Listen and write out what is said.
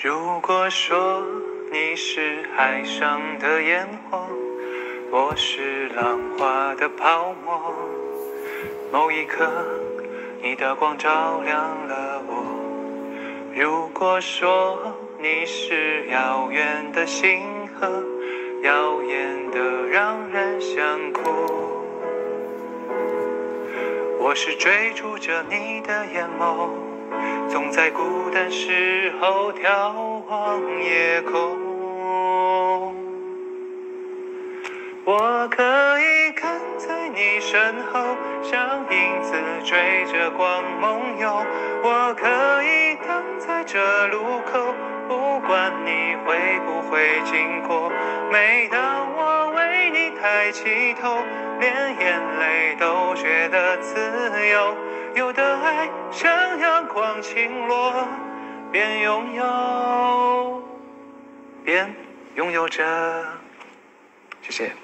如果说你是海上的烟火，我是浪花的泡沫，某一刻你的光照亮了我。如果说你是遥远的星河，耀眼的让人想哭，我是追逐着你的眼眸，总在孤单时候眺望夜空。我可以跟在你身后，像影子追着光梦游。我可以等在这路口，不管你会不会经过。每当我为你抬起头，连眼泪都觉得自由。有的爱像阳光倾落，边拥有着。谢谢。